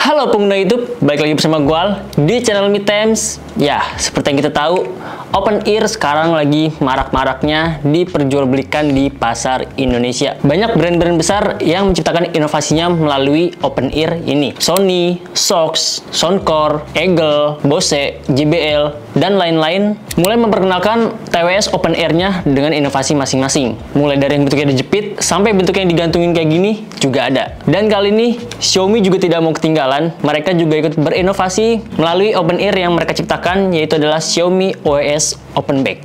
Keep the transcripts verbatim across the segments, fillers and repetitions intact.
Halo pengguna YouTube, balik lagi bersama Gual di channel MeTimes. Ya, seperti yang kita tahu, open ear sekarang lagi marak-maraknya diperjualbelikan di pasar Indonesia. Banyak brand-brand besar yang menciptakan inovasinya melalui open ear ini. Sony, Sox, Soundcore, Eagle, Bose, J B L, dan lain-lain mulai memperkenalkan T W S open ear-nya dengan inovasi masing-masing. Mulai dari yang bentuknya dijepit sampai bentuk yang digantungin kayak gini juga ada. Dan kali ini Xiaomi juga tidak mau ketinggalan. Mereka juga ikut berinovasi melalui open ear yang mereka ciptakan, yaitu adalah Xiaomi O S Open Back.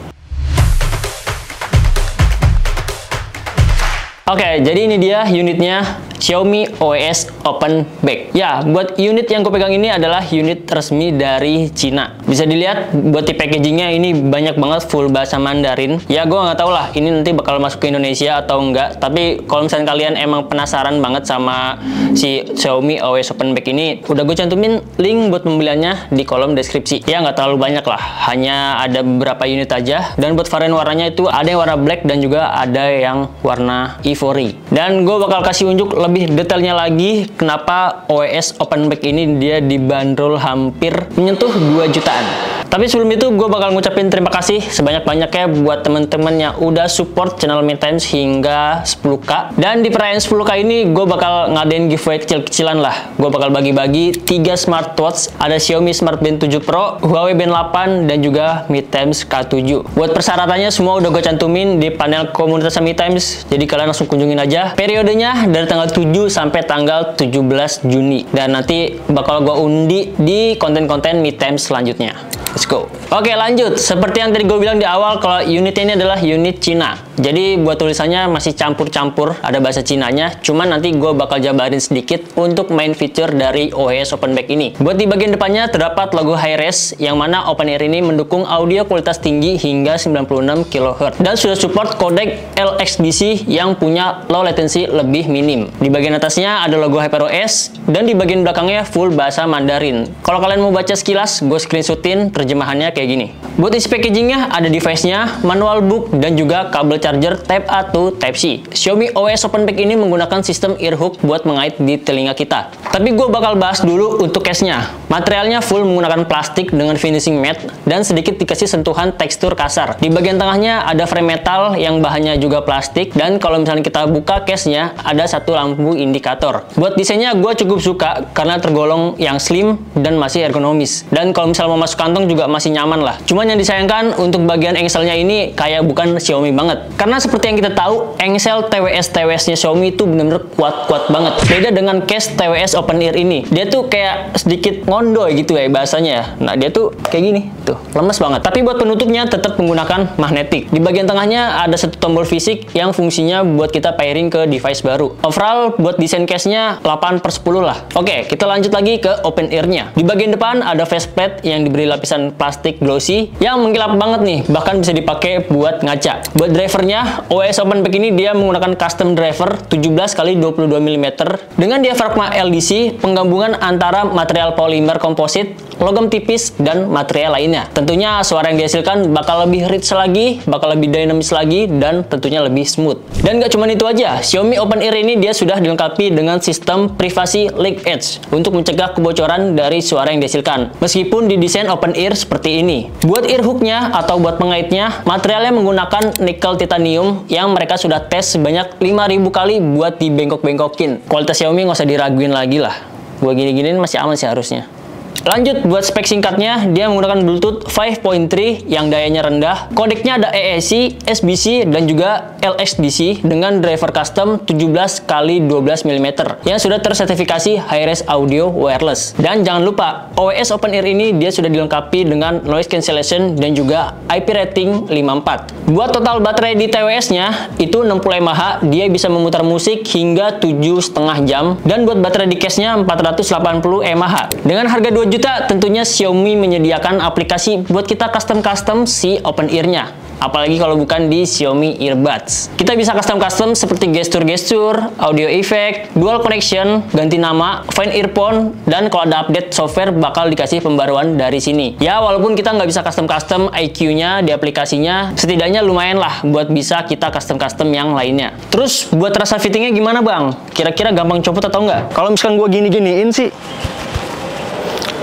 Oke, jadi ini dia unitnya Xiaomi O S Open Back. Ya, buat unit yang gue pegang ini adalah unit resmi dari Cina. Bisa dilihat buat di packagingnya ini banyak banget full bahasa Mandarin. Ya, gue nggak tahu lah ini nanti bakal masuk ke Indonesia atau enggak. Tapi kalau misalnya kalian emang penasaran banget sama si Xiaomi O S Open Back ini, udah gue cantumin link buat pembeliannya di kolom deskripsi. Ya, nggak terlalu banyak lah, hanya ada beberapa unit aja. Dan buat varian warnanya itu ada yang warna black dan juga ada yang warna ivory. Dan gue bakal kasih unjuk lebih detailnya lagi kenapa O S Open Back ini dia dibanderol hampir menyentuh dua jutaan. Tapi sebelum itu gue bakal ngucapin terima kasih sebanyak-banyaknya buat teman-teman yang udah support channel MeTimes hingga sepuluh K. Dan di perayaan sepuluh K ini gue bakal ngadain giveaway kecil-kecilan lah. Gue bakal bagi-bagi tiga smartwatch, ada Xiaomi Smart Band tujuh Pro, Huawei Band delapan, dan juga MeTimes K tujuh. Buat persyaratannya semua udah gue cantumin di panel komunitas MeTimes, jadi kalian langsung kunjungin aja. Periodenya dari tanggal tujuh sampai tanggal tujuh belas Juni. Dan nanti bakal gue undi di konten-konten MeTimes selanjutnya. Let's go. Oke, lanjut. Seperti yang tadi gue bilang di awal, kalau unitnya ini adalah unit Cina. Jadi buat tulisannya masih campur-campur, ada bahasa Cinanya. Cuman nanti gue bakal jabarin sedikit untuk main feature dari O S Open Back ini. Buat di bagian depannya terdapat logo Hi-Res, yang mana open ear ini mendukung audio kualitas tinggi hingga sembilan puluh enam kilohertz. Dan sudah support kodek L X D C yang punya low latency lebih minim. Di bagian atasnya ada logo HyperOS, dan di bagian belakangnya full bahasa Mandarin. Kalau kalian mau baca sekilas, gue screenshotin terjemahannya kayak gini. Buat isi packagingnya ada device-nya, manual book, dan juga kabel charger Type A to Type C. Xiaomi O S Open Back ini menggunakan sistem ear hook buat mengait di telinga kita. Tapi gue bakal bahas dulu untuk case-nya. Materialnya full menggunakan plastik dengan finishing matte dan sedikit dikasih sentuhan tekstur kasar. Di bagian tengahnya ada frame metal yang bahannya juga plastik, dan kalau misalnya kita buka case-nya ada satu lampu indikator. Buat desainnya gue cukup suka karena tergolong yang slim dan masih ergonomis. Dan kalau misalnya mau masuk kantong juga masih nyaman lah. Cuman yang disayangkan untuk bagian engselnya ini kayak bukan Xiaomi banget. Karena seperti yang kita tahu, engsel T W S T W S-nya Xiaomi itu bener-bener kuat-kuat banget. Beda dengan case T W S Open Ear ini. Dia tuh kayak sedikit ngondoy gitu ya bahasanya. Nah, dia tuh kayak gini. Tuh, lemes banget. Tapi buat penutupnya tetap menggunakan magnetik. Di bagian tengahnya ada satu tombol fisik yang fungsinya buat kita pairing ke device baru. Overall, buat desain case-nya delapan per sepuluh lah. Oke, kita lanjut lagi ke open ear-nya. Di bagian depan ada faceplate yang diberi lapisan plastik glossy yang mengkilap banget nih, bahkan bisa dipakai buat ngaca. Buat drivernya, O S Open Back ini dia menggunakan custom driver tujuh belas kali dua puluh dua milimeter dengan diafragma L D C, penggabungan antara material polimer komposit, logam tipis, dan material lainnya. Tentunya suara yang dihasilkan bakal lebih rich lagi, bakal lebih dinamis lagi, dan tentunya lebih smooth. Dan gak cuma itu aja, Xiaomi Open Ear ini dia sudah dilengkapi dengan sistem privasi leak edge untuk mencegah kebocoran dari suara yang dihasilkan. Meskipun didesain open ear seperti ini. Buat ear hooknya atau buat pengaitnya, materialnya menggunakan nikel titanium yang mereka sudah tes sebanyak lima ribu kali buat dibengkok-bengkokin. Kualitas Xiaomi nggak usah diraguin lagi lah. Buat gini-giniin masih aman sih harusnya. Lanjut, buat spek singkatnya, dia menggunakan Bluetooth lima titik tiga yang dayanya rendah. Kodeknya ada A A C, S B C, dan juga L X D C dengan driver custom tujuh belas kali dua belas milimeter yang sudah tersertifikasi Hi-Res Audio Wireless. Dan jangan lupa, O S Open Ear ini dia sudah dilengkapi dengan noise cancellation dan juga I P rating lima puluh empat. Buat total baterai di T W S-nya itu enam puluh mAh, dia bisa memutar musik hingga tujuh setengah jam. Dan buat baterai di case-nya empat ratus delapan puluh mAh. Dengan harga dua juta, tentunya Xiaomi menyediakan aplikasi buat kita custom-custom si open ear-nya. Apalagi kalau bukan di Xiaomi Earbuds. Kita bisa custom-custom seperti gestur-gestur, audio effect, dual connection, ganti nama, find earphone, dan kalau ada update software bakal dikasih pembaruan dari sini. Ya, walaupun kita nggak bisa custom-custom I Q-nya di aplikasinya, setidaknya lumayan lah buat bisa kita custom-custom yang lainnya. Terus, buat rasa fittingnya gimana bang? Kira-kira gampang copot atau nggak? Kalau misalkan gue gini-giniin sih,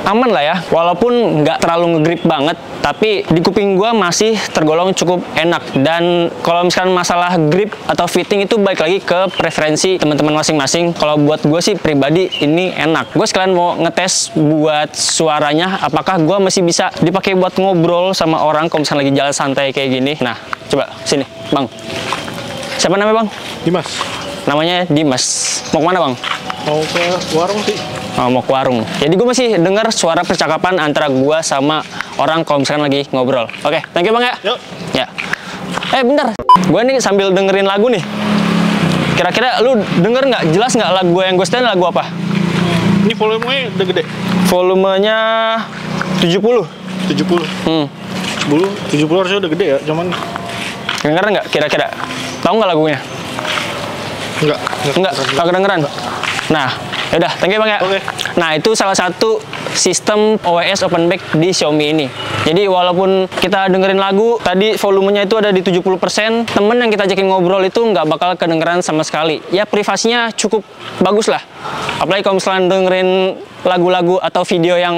aman lah ya, walaupun nggak terlalu ngegrip banget, tapi di kuping gua masih tergolong cukup enak. Dan kalau misalkan masalah grip atau fitting itu balik lagi ke preferensi teman-teman masing-masing. Kalau buat gue sih pribadi ini enak. Gue sekalian mau ngetes buat suaranya, apakah gue masih bisa dipakai buat ngobrol sama orang kalau misalnya lagi jalan santai kayak gini. Nah, coba sini, Bang. Siapa namanya, Bang? Dimas. Namanya Dimas. Mau kemana, Bang? Mau ke warung sih. Oh, mau ke warung. Jadi gue masih dengar suara percakapan antara gue sama orang kalau misalkan lagi ngobrol. Oke, thank you, Bang ya. Yuk. Ya. Eh, bentar. Gue nih sambil dengerin lagu nih. Kira-kira lu denger nggak? Jelas nggak lagu yang gue setelin lagu apa? Ini volumenya udah gede. Volumenya tujuh puluh. tujuh puluh. Hmm. sepuluh, tujuh puluh harusnya udah gede ya, cuman Kedengeran nggak kira-kira? Tahu nggak lagunya? enggak. Enggak, nggak kedengeran. Nah, yaudah, thank you, Bang ya. Oke. Nah, itu salah satu sistem O S Open Back di Xiaomi ini. Jadi walaupun kita dengerin lagu, tadi volumenya itu ada di tujuh puluh persen, temen yang kita ajakin ngobrol itu nggak bakal kedengeran sama sekali. Ya, privasinya cukup bagus lah. Apalagi kalau misalnya dengerin lagu-lagu atau video yang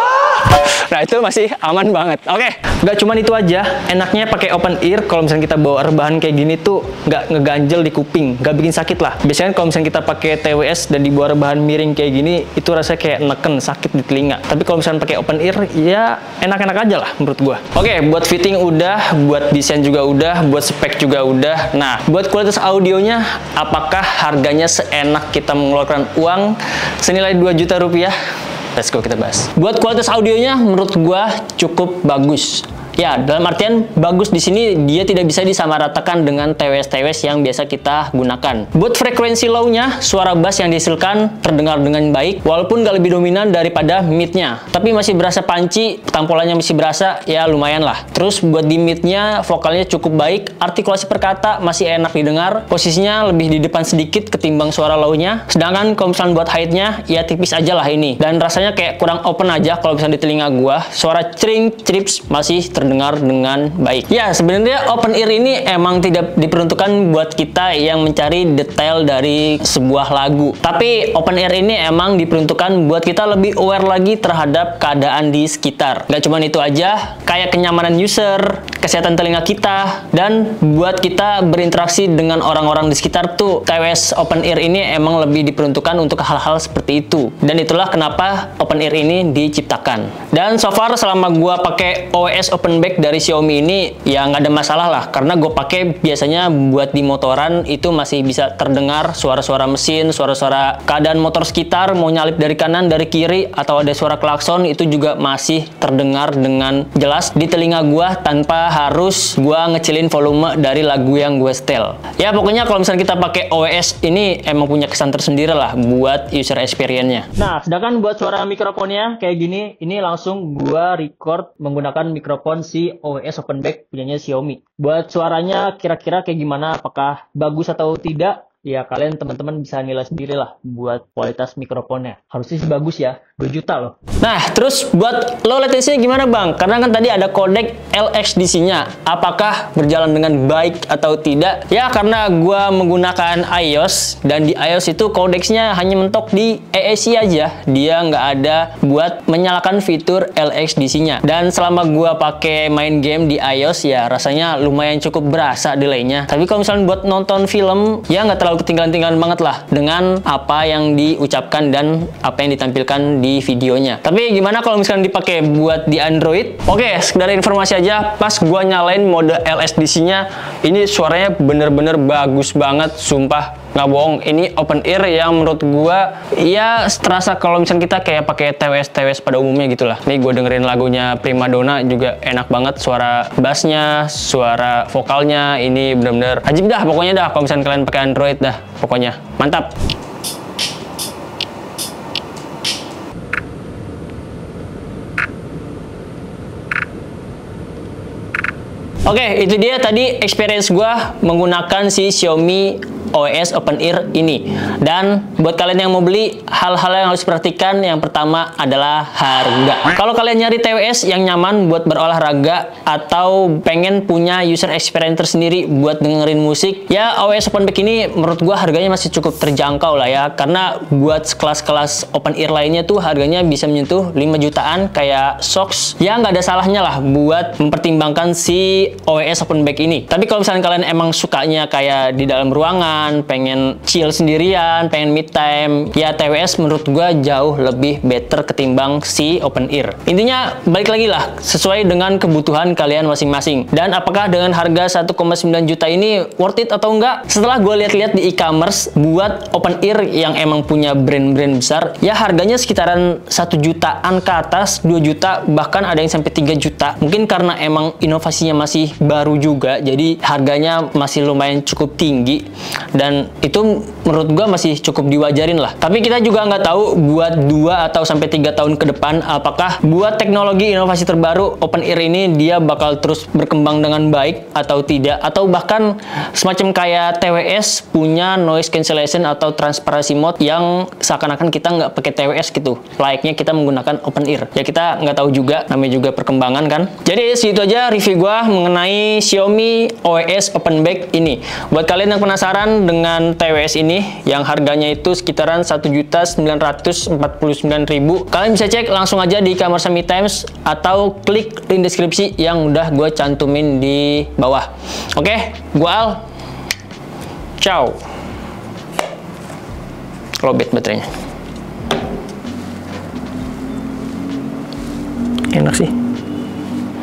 nah itu masih aman banget. Oke, nggak cuman itu aja, enaknya pakai open ear kalau misalnya kita bawa rebahan kayak gini tuh nggak ngeganjel di kuping, nggak bikin sakit lah. Biasanya kalau misalnya kita pakai T W S dan dibawa rebahan miring kayak gini, itu rasanya kayak neken, sakit di telinga. Tapi kalau misalnya pakai open ear, ya enak-enak aja lah menurut gua. Oke, buat fitting udah, buat desain juga udah, buat spek juga udah. Nah, buat kualitas audionya, apakah harganya seenak kita mengeluarkan uang senilai dua juta rupiah? Let's go, kita bahas. Buat kualitas audionya menurut gua cukup bagus. Ya, dalam artian bagus di sini dia tidak bisa disamaratakan dengan T W S-T W S yang biasa kita gunakan. Buat frekuensi low-nya, suara bass yang dihasilkan terdengar dengan baik, walaupun nggak lebih dominan daripada mid-nya. Tapi masih berasa panci, tampolannya masih berasa, ya lumayan lah. Terus buat di mid-nya, vokalnya cukup baik, artikulasi perkata masih enak didengar, posisinya lebih di depan sedikit ketimbang suara low-nya. Sedangkan kalau misalnya buat height-nya, ya tipis aja lah ini. Dan rasanya kayak kurang open aja kalau misalnya di telinga gua. Suara cring, trips masih terdengar dengan baik. Ya, sebenarnya open ear ini emang tidak diperuntukkan buat kita yang mencari detail dari sebuah lagu. Tapi open ear ini emang diperuntukkan buat kita lebih aware lagi terhadap keadaan di sekitar. Gak cuma itu aja, kayak kenyamanan user, kesehatan telinga kita, dan buat kita berinteraksi dengan orang-orang di sekitar tuh, T W S open ear ini emang lebih diperuntukkan untuk hal-hal seperti itu. Dan itulah kenapa open ear ini diciptakan. Dan so far selama gua pakai O S open back dari Xiaomi ini ya nggak ada masalah lah, karena gue pakai biasanya buat di motoran itu masih bisa terdengar suara-suara mesin, suara-suara keadaan motor sekitar, mau nyalip dari kanan, dari kiri, atau ada suara klakson itu juga masih terdengar dengan jelas di telinga gue tanpa harus gue ngecilin volume dari lagu yang gue setel. Ya pokoknya kalau misalnya kita pakai O S ini emang punya kesan tersendiri lah buat user experience-nya. Nah, sedangkan buat suara mikrofonnya kayak gini, ini langsung gue record menggunakan mikrofon si O S Open Back punyanya Xiaomi. Buat suaranya kira-kira kayak gimana, apakah bagus atau tidak? Ya kalian teman-teman bisa nilai sendiri lah buat kualitas mikrofonnya. Harusnya sih bagus ya, dua juta loh. Nah, terus buat low latency gimana, Bang? Karena kan tadi ada kodek L X D C-nya. Apakah berjalan dengan baik atau tidak? Ya, karena gua menggunakan iOS, dan di iOS itu kodeksnya hanya mentok di A A C aja. Dia nggak ada buat menyalakan fitur L X D C-nya. Dan selama gua pakai main game di iOS, ya rasanya lumayan cukup berasa delaynya. Tapi kalau misalnya buat nonton film, ya nggak terlalu ketinggalan-tinggalan banget lah dengan apa yang diucapkan dan apa yang ditampilkan di videonya. Tapi gimana kalau misalnya dipakai buat di Android? Oke, sekedar informasi aja, pas gua nyalain mode L S D C-nya, ini suaranya bener-bener bagus banget, sumpah. Nggak bohong, ini open ear yang menurut gua ya terasa kalau misalnya kita kayak pakai T W S T W S pada umumnya gitulah. Nih gua dengerin lagunya Primadona juga enak banget, suara bassnya, suara vokalnya ini bener-bener ajib dah pokoknya dah kalau misalnya kalian pakai Android dah pokoknya mantap. Oke, itu dia tadi experience gua menggunakan si Xiaomi O S Open Ear ini. Dan buat kalian yang mau beli, hal-hal yang harus perhatikan yang pertama adalah harga. Kalau kalian nyari T W S yang nyaman buat berolahraga atau pengen punya user experience tersendiri buat dengerin musik, ya O S Open Back ini menurut gua harganya masih cukup terjangkau lah ya, karena buat kelas-kelas open ear lainnya tuh harganya bisa menyentuh lima jutaan kayak Sox. Ya nggak ada salahnya lah buat mempertimbangkan si O S Open Back ini. Tapi kalau misalnya kalian emang sukanya kayak di dalam ruangan, pengen chill sendirian, pengen mid time, ya T W S menurut gua jauh lebih better ketimbang si open ear. Intinya balik lagi lah, sesuai dengan kebutuhan kalian masing-masing. Dan apakah dengan harga satu koma sembilan juta ini worth it atau enggak? Setelah gue lihat-lihat di e-commerce buat open ear yang emang punya brand-brand besar, ya harganya sekitaran satu jutaan ke atas, dua juta, bahkan ada yang sampai tiga juta. Mungkin karena emang inovasinya masih baru juga, jadi harganya masih lumayan cukup tinggi, dan itu menurut gua masih cukup diwajarin lah. Tapi kita juga nggak tahu buat dua atau sampai tiga tahun ke depan apakah buat teknologi inovasi terbaru open ear ini dia bakal terus berkembang dengan baik atau tidak, atau bahkan semacam kayak T W S punya noise cancellation atau transparency mode yang seakan-akan kita nggak pakai T W S gitu, layaknya kita menggunakan open ear. Ya kita nggak tahu juga, namanya juga perkembangan kan. Jadi segitu aja review gua mengenai Xiaomi O S Open Back ini. Buat kalian yang penasaran dengan T W S ini yang harganya itu sekitaran satu juta sembilan ratus empat puluh sembilan ribu, kalian bisa cek langsung aja di e-commerce Mi Times atau klik link deskripsi yang udah gue cantumin di bawah. Oke, gua Al. Ciao. Lobet baterainya. Enak sih.